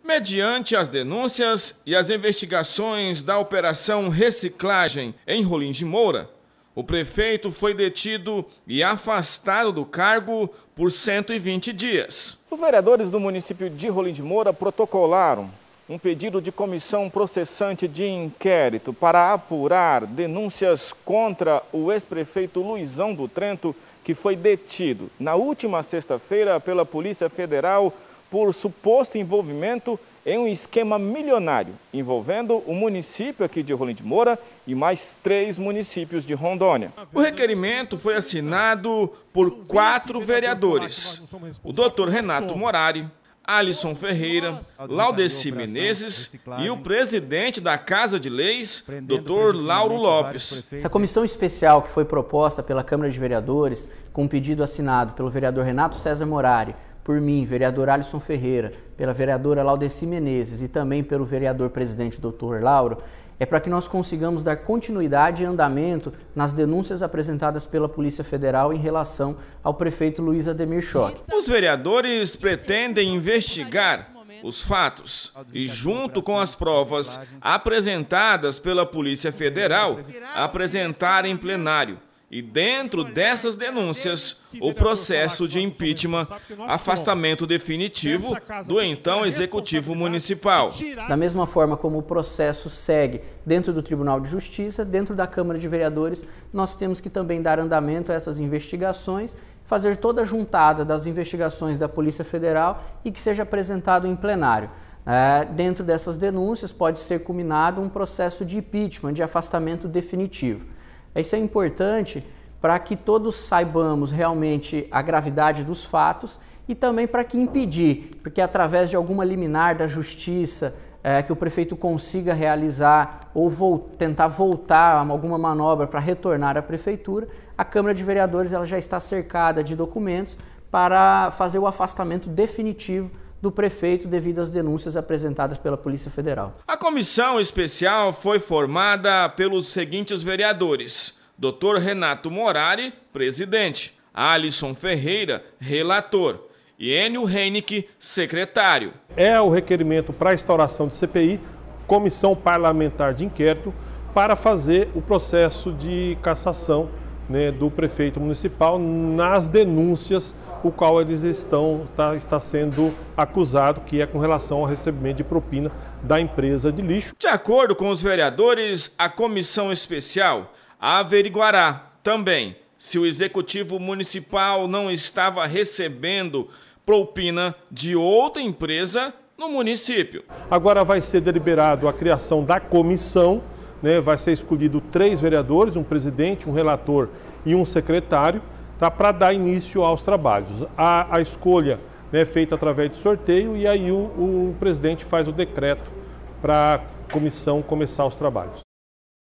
Mediante as denúncias e as investigações da Operação Reciclagem em Rolim de Moura, o prefeito foi detido e afastado do cargo por 120 dias. Os vereadores do município de Rolim de Moura protocolaram um pedido de comissão processante de inquérito para apurar denúncias contra o ex-prefeito Luizão do Trento, que foi detido na última sexta-feira pela Polícia Federal por suposto envolvimento em um esquema milionário envolvendo o município aqui de Rolim de Moura e mais 3 municípios de Rondônia. O requerimento foi assinado por 4 vereadores: o Dr. Renato Morari, Alisson Ferreira, Laudeci Menezes e o presidente da Casa de Leis, Dr. Lauro Lopes. Essa comissão especial que foi proposta pela Câmara de Vereadores, com um pedido assinado pelo vereador Renato César Morari, por mim, vereador Alisson Ferreira, pela vereadora Laudeci Menezes e também pelo vereador presidente Dr. Lauro, é para que nós consigamos dar continuidade e andamento nas denúncias apresentadas pela Polícia Federal em relação ao prefeito Luiz Ademir Schoch. Os vereadores pretendem investigar os fatos e, junto com as provas apresentadas pela Polícia Federal, apresentar em plenário e, dentro dessas denúncias, o processo de impeachment, afastamento definitivo do então Executivo Municipal. Da mesma forma como o processo segue dentro do Tribunal de Justiça, dentro da Câmara de Vereadores, nós temos que também dar andamento a essas investigações, fazer toda a juntada das investigações da Polícia Federal e que seja apresentado em plenário. Dentro dessas denúncias pode ser culminado um processo de impeachment, de afastamento definitivo. Isso é importante para que todos saibamos realmente a gravidade dos fatos e também para que impedir, porque através de alguma liminar da justiça que o prefeito consiga realizar ou tentar voltar a alguma manobra para retornar à prefeitura, a Câmara de Vereadores ela já está cercada de documentos para fazer o afastamento definitivo do prefeito devido às denúncias apresentadas pela Polícia Federal. A comissão especial foi formada pelos seguintes vereadores: Dr. Renato Morari, presidente; Alisson Ferreira, relator; e Enio Henrique, secretário. É o requerimento para a instauração de CPI, Comissão Parlamentar de Inquérito, para fazer o processo de cassação, do prefeito municipal nas denúncias o qual eles está sendo acusado, que é com relação ao recebimento de propina da empresa de lixo. De acordo com os vereadores, a comissão especial averiguará também se o Executivo Municipal não estava recebendo propina de outra empresa no município. Agora vai ser deliberado a criação da comissão, vai ser escolhido 3 vereadores, um presidente, um relator e um secretário, para dar início aos trabalhos. A escolha é feita através de sorteio e aí o presidente faz o decreto para a comissão começar os trabalhos.